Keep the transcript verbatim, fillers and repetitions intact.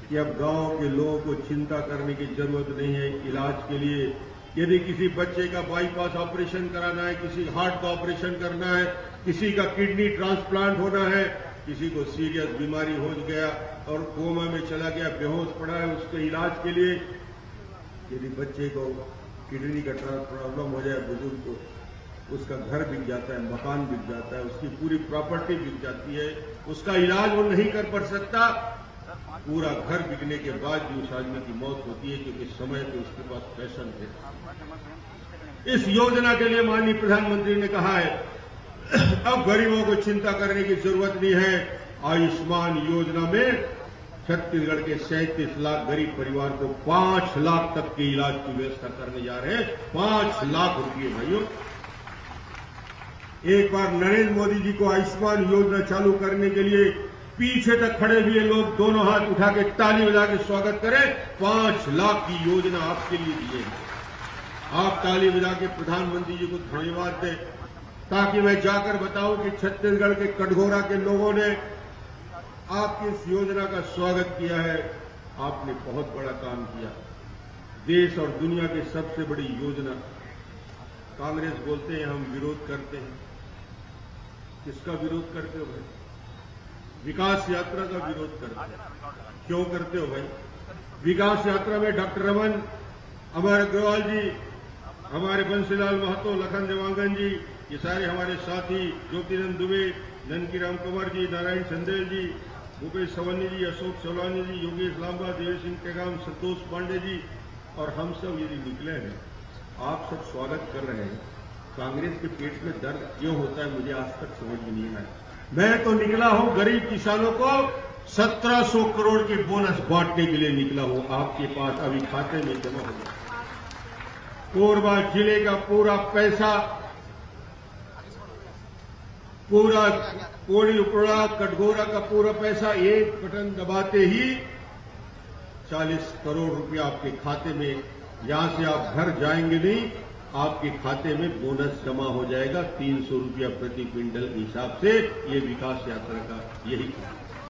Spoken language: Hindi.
कि अब गांव के लोगों को चिंता करने की जरूरत नहीं है इलाज के लिए। यदि किसी बच्चे का बाईपास ऑपरेशन कराना है, किसी हार्ट का ऑपरेशन करना है, किसी का किडनी ट्रांसप्लांट होना है, किसी को सीरियस बीमारी हो गया और कोमा में चला गया, बेहोश पड़ा है, उसके इलाज के लिए यदि बच्चे को किडनी का प्रॉब्लम हो जाए, बुजुर्ग को, उसका घर बिक जाता है, मकान बिक जाता है, उसकी पूरी प्रॉपर्टी बिक जाती है, उसका इलाज वो नहीं कर पा सकता, पूरा घर बिकने के बाद भी उस आदमी की मौत होती है क्योंकि समय पे उसके पास पैसा नहीं है। इस योजना के लिए माननीय प्रधानमंत्री ने कहा है अब गरीबों को चिंता करने की जरूरत नहीं है। आयुष्मान योजना में छत्तीसगढ़ के सैंतीस लाख गरीब परिवार को पांच लाख तक के इलाज की व्यवस्था करने जा रहे हैं। पांच लाख रुपये भाइयों। एक बार नरेंद्र मोदी जी को आयुष्मान योजना चालू करने के लिए पीछे तक खड़े हुए लोग दोनों हाथ उठा के ताली बजा के स्वागत करें। पांच लाख की योजना आपके लिए दी है। आप ताली बजा के प्रधानमंत्री जी को धन्यवाद दें ताकि मैं जाकर बताऊं कि छत्तीसगढ़ के कटघोरा के लोगों ने आपकी इस योजना का स्वागत किया है। आपने बहुत बड़ा काम किया। देश और दुनिया की सबसे बड़ी योजना। कांग्रेस बोलते हैं हम विरोध करते हैं। किसका विरोध करते हो भाई? विकास यात्रा का विरोध करते हो। क्यों करते हो भाई? विकास यात्रा में डॉक्टर रमन, अमर अग्रवाल जी, हमारे बंसीलाल महतो, लखन देवांगन जी, ये सारे हमारे साथी, ज्योतिरंजन दुबे, ननकीराम कुंवर जी, नारायण संदेल जी, भूपेश सवन्नी जी, अशोक सोलानी जी, योगेश लांबा, देव सिंह टेगाम, संतोष पांडे जी और हम सब यदि निकले हैं, आप सब स्वागत कर रहे हैं। कांग्रेस के पेट में दर्द क्यों होता है मुझे आज तक समझ में नहीं आया। मैं तो निकला हूं गरीब किसानों को सत्रह सौ करोड़ के बोनस बांटने के लिए निकला हूं। आपके पास अभी खाते में जमा हो गया। कोरबा जिले का पूरा पैसा, पूरा कोड़ी उपड़ा कटघोरा का पूरा पैसा एक बटन दबाते ही चालीस करोड़ रुपया आपके खाते में, यहां से आप घर जाएंगे नहीं, आपके खाते में बोनस जमा हो जाएगा तीन सौ रुपया प्रति क्विंटल के हिसाब से। ये विकास यात्रा का यही